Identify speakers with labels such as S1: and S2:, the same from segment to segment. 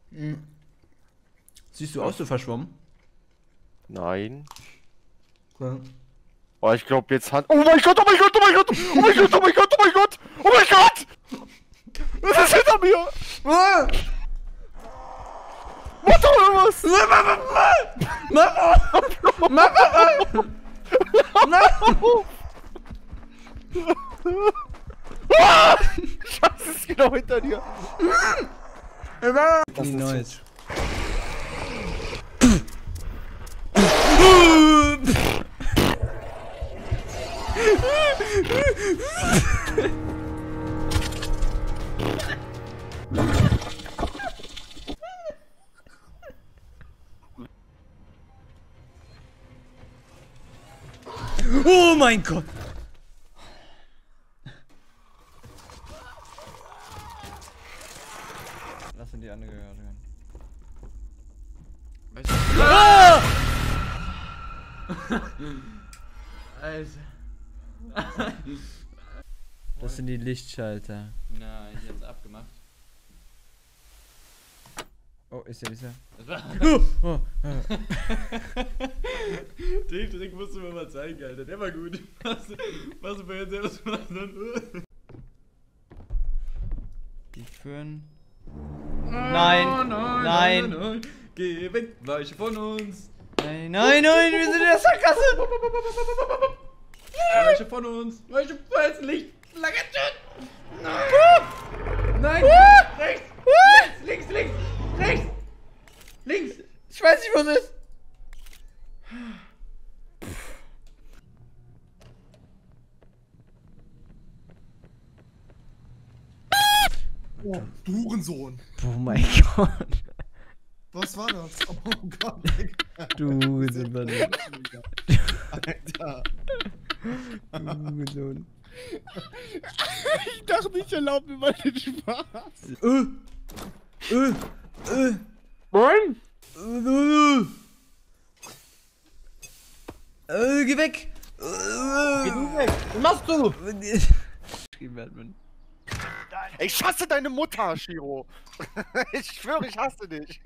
S1: Siehst du aus so verschwommen?
S2: Nein.
S1: Ja.
S2: Oh, ich glaube jetzt hat. Oh mein Gott, oh mein Gott, oh mein Gott! Oh mein Gott, oh mein Gott, oh mein Gott! Oh mein Gott! Was ist hinter mir?
S1: Ah!
S2: Mach doch irgendwas! Scheiße, ist genau hinter dir.
S1: Das ist nice. Oh mein Gott! Lass in die andere gerade rein. Ah! Alter. Das sind die Lichtschalter.
S3: Nein, ich hab's abgemacht.
S1: Oh, ist er, ist er.
S3: Das war Den Trick musst du mir mal zeigen, Alter. Der war gut. Was du vorhin selbst machen?
S1: Die führen. Nein! Nein!
S3: Geh weg, weiche von uns!
S1: Nein, nein, nein, wir sind in der Sackgasse!
S3: Weiche von uns! Weiche von Licht! Lange Tschüss! Nein! Nein! Rechts! Links! Links! Rechts! Links!
S1: Ich weiß nicht, wo es ist!
S4: Oh, du Hurensohn.
S1: Oh mein Gott.
S4: Was war das? Oh Gott.
S1: Du Hurensohn.
S4: Alter.
S1: Du Hurensohn.
S4: Ich dachte, ich erlaube mir mal den Spaß.
S2: Moin!
S1: Geh weg!
S2: Geh du weg! Was machst du?
S1: Batman.
S2: Ich hasse deine Mutter, Shiro! Ich schwöre, ich hasse dich!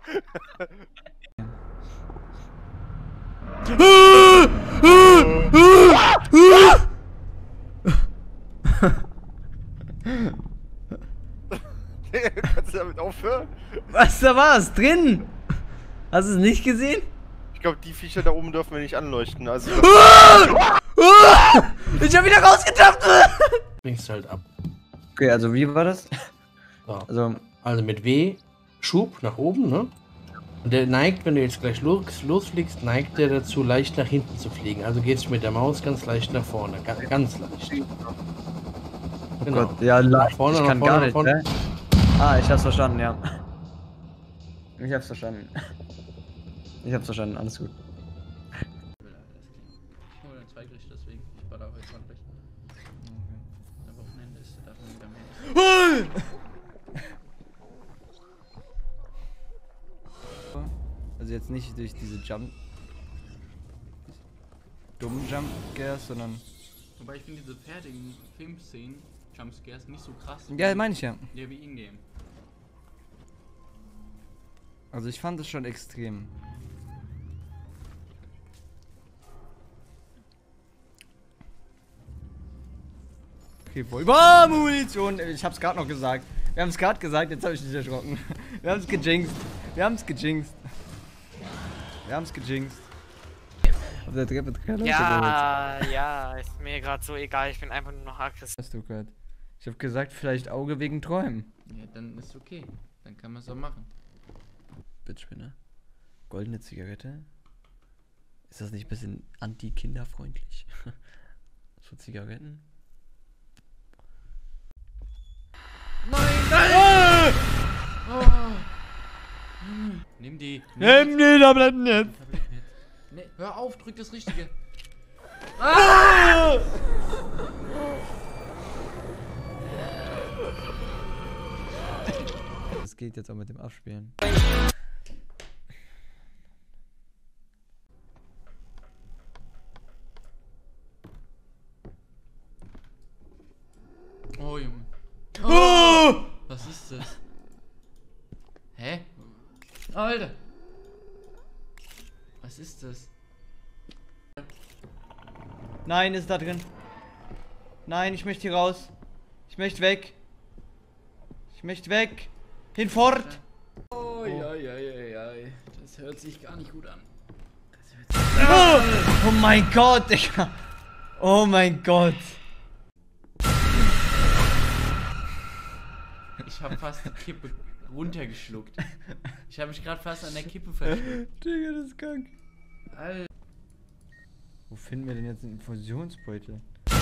S2: Kannst du damit aufhören?
S1: Was, da war's? Drin! Hast du es nicht gesehen?
S2: Ich glaube, die Viecher da oben dürfen wir nicht anleuchten. Also.
S1: Ich hab wieder rausgetappt!
S5: Bringst du halt ab.
S1: Okay, also wie war das?
S5: So. Also mit W, Schub nach oben, ne? Und der neigt, wenn du jetzt gleich losfliegst, neigt der dazu, leicht nach hinten zu fliegen. Also geht's mit der Maus ganz leicht nach vorne. Ganz leicht.
S1: Oh Gott, ja,
S5: vorne,
S1: ich kann
S5: vorne,
S1: gar nicht,
S5: vorne.
S1: ne? Ah, ich hab's verstanden, ja. Ich hab's verstanden. Ich hab's verstanden, alles gut.
S3: Ich hole einen Zweigricht, deswegen. Ich baller heute 20. Am Wochenende ist der davon wieder mehr.
S1: Also jetzt nicht durch diese dummen Jumpscares, sondern...
S3: Wobei ich finde diese fertigen Filmszenen, Jumpscares, nicht so krass.
S1: Ja, meine ich ja.
S3: Ja, wie in-game.
S1: Also ich fand es schon extrem. Okay, Munition! Ich hab's gerade noch gesagt. Wir haben es gerade gesagt, jetzt habe ich mich erschrocken. Wir haben es gejinxt. Wir haben es gejinxt. Wir haben es gejinxt. Auf der Treppe
S6: Ja, ist mir gerade so egal, ich bin einfach nur noch aggressiv.
S1: Hast du gehört? Ich habe gesagt, vielleicht Auge wegen Träumen.
S3: Ja, dann ist okay. Dann kann man es auch machen.
S1: Bitchspinner. Goldene Zigarette? Ist das nicht ein bisschen anti-kinderfreundlich? So Zigaretten?
S3: Nein! Oh. Nimm die.
S1: Nimm die Tabletten jetzt!
S3: Nee, hör auf, drück das Richtige.
S1: Das geht jetzt auch mit dem Abspielen.
S3: Oh, Junge. Oh! Was ist das? Hä? Alter. Was ist das?
S1: Nein, ist da drin. Nein, ich möchte hier raus. Ich möchte weg. Ich möchte weg. Hinfort.
S3: Oh, ja. Das hört sich gar nicht gut an.
S1: Oh mein Gott, Digga. Oh mein Gott.
S3: Ich habe fast die Kippe runtergeschluckt. Ich habe mich gerade fast an der Kippe verschluckt.
S1: Digga, das ist krank.
S3: Alter.
S1: Wo finden wir denn jetzt einen Infusionsbeutel?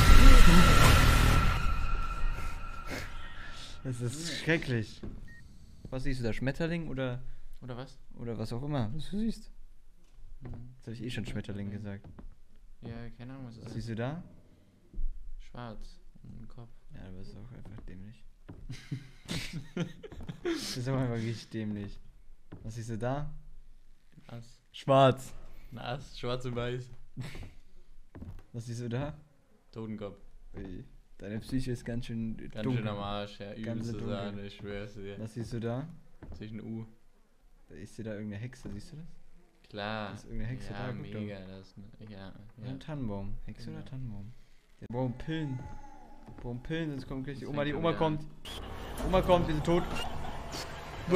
S1: Das ist schrecklich. Was siehst du da? Schmetterling oder
S3: was?
S1: oder was auch immer, was du siehst? Jetzt habe ich eh schon Schmetterling gesagt.
S3: Ja, keine Ahnung, was ist
S1: Was
S3: das?
S1: siehst du da?
S3: Schwarz. Im Kopf.
S1: Ja, aber das ist auch einfach dämlich. Das ist auch einfach richtig dämlich. Was siehst du da?
S3: Nass.
S1: Schwarz.
S3: Nass, schwarz und weiß.
S1: Was siehst du da?
S3: Totenkopf.
S1: Ui, deine Psyche ist ganz schön
S3: Ganz
S1: dunkel.
S3: schön am Arsch, ja. Übelste
S1: dunkel.
S3: Sahne, ich schwör's dir.
S1: Was siehst du da?
S3: Zwischen U.
S1: Ist dir da irgendeine Hexe, siehst du das?
S3: Klar.
S1: Da ist irgendeine Hexe
S3: ja,
S1: da, guck doch.
S3: mega. Das, ja.
S1: Oder ein Tannenbaum. Hexe
S3: Genau.
S1: oder Tannenbaum? Wir brauchen Pillen. Wir brauchen Pillen, sonst kommt gleich die
S3: Das
S1: Oma. Die
S3: fängt
S1: Oma
S3: schon
S1: kommt. Oma kommt, wir sind tot.
S3: Mach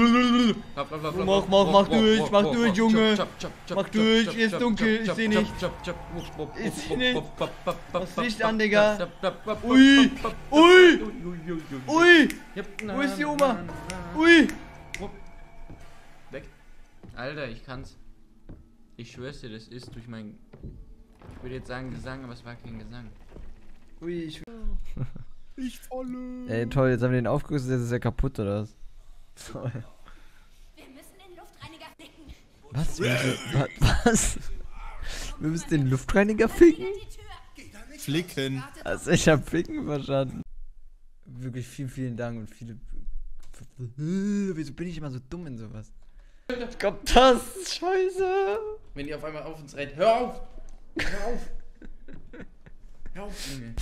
S1: durch, Junge. Mach durch, hier ist dunkel, ich seh nicht. Ich seh nicht. Mach's Licht an, Digga. Ui. Ui. Ui. Wo ist die Oma? Ui.
S3: Weg. Alter, ich kann's. Ich schwör's dir, das ist durch mein... Ich würde jetzt sagen Gesang, aber es war kein Gesang.
S1: Ui, ich...
S4: Ich falle.
S1: Ey, toll, jetzt haben wir den aufgerüstet, jetzt ist er kaputt, oder was? Toll.
S7: Wir müssen den Luftreiniger ficken.
S1: Was? Was? Wir müssen den Luftreiniger ficken?
S7: Die Tür.
S4: Flicken.
S1: Also ich hab Ficken verstanden. Wirklich vielen Dank und viele... Wieso bin ich immer so dumm in sowas? Kommt das? Scheiße!
S3: Wenn die auf einmal auf uns rennt. Hör auf! Hör auf! Hör auf, Junge!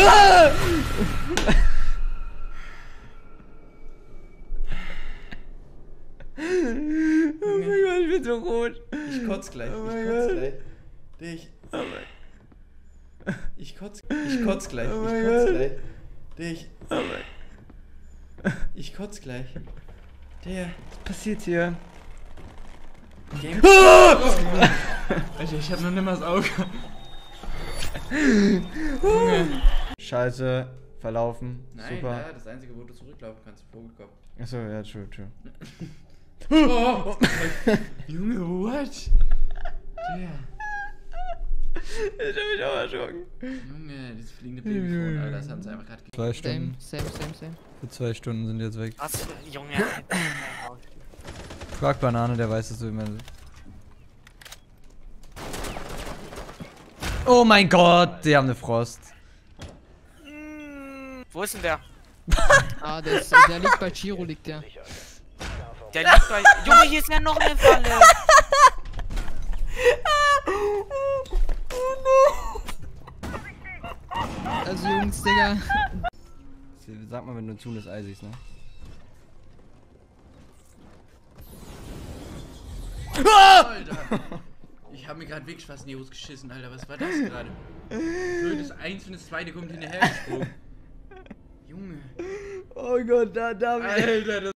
S1: Oh mein Gott, ich bin so rot.
S3: Ich kotz gleich.
S1: Oh mein
S3: Ich kotz
S1: Gott.
S3: gleich. Dich. Ich kotz gleich.
S1: Oh
S3: Ich
S1: mein
S3: kotz
S1: Gott.
S3: gleich. Dich. Ich kotz gleich. Der.
S1: Was passiert hier?
S3: Game. Alter, ich hab noch nimmer das Auge. Junge.
S1: Scheiße, verlaufen.
S3: Nein,
S1: Super.
S3: ja, das einzige, wo du zurücklaufen kannst, Vogelkopf.
S1: Achso, ja, true.
S3: Oh. Junge, what? Der.
S1: Ich hab mich auch erschrocken.
S3: Junge, dieses fliegende Babyphone, Alter, das haben sie einfach gerade
S1: 2 Stunden.
S8: Same.
S1: Für 2 Stunden sind jetzt weg.
S6: Was? Junge.
S1: Frag Banane, der weiß es so immer. Oh mein Gott, die haben eine Frost.
S6: Wo ist denn der?
S8: Ah, der liegt bei Chiro, liegt der.
S6: Der liegt bei... Junge, hier ist ja noch eine Falle.
S8: Also Jungs, Digga.
S1: Sag mal, wenn du zu das Ei siehst, ne?
S3: Alter! Ich hab mir gerade wirklich fast in die Hose geschissen, Alter. Was war das gerade? Blödes Eins und das zweite kommt hinterher gesprungen. Junge.
S1: Oh Gott, da.
S3: Alter, das